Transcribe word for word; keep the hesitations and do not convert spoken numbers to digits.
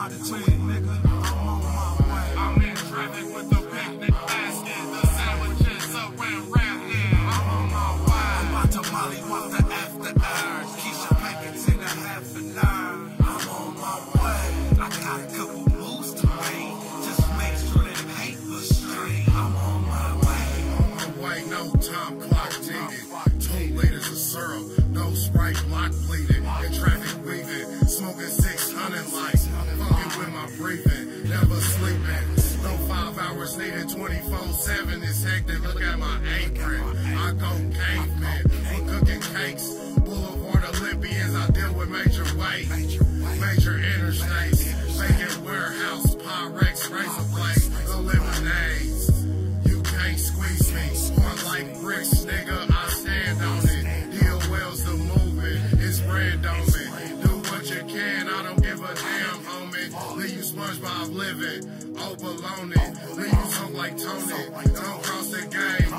got to it, nigga. I'm on my way. I'm in traffic with the picnic basket. The sandwiches around round here. I'm on my way. I'm about to molly walk the after hours. Keisha packets in a half an hour. I'm on my way. I got a couple moves to make. Just make sure that hate was straight. I'm on my way. On my way, no time clock needed. Two liters of syrup, no Sprite, block bleeding. In traffic weaving, smoking six hundred lights. Fucking with my breathing, never sleeping. No five hours needed, twenty-four seven is hectic. Look at my apron. I go caveman, we're cooking cakes. Boulevard Olympians, I deal with major weight. Major interstates, vacant warehouse, Pyrex, razor blades, the lemonades. You can't squeeze me, or like bricks, nigga, I stand on it. Deal well's the movement, it's brand on me. Do what you can, I don't give a damn, homie. Leave you SpongeBob living, oh baloney. Leave you something like Tony, don't cross the game.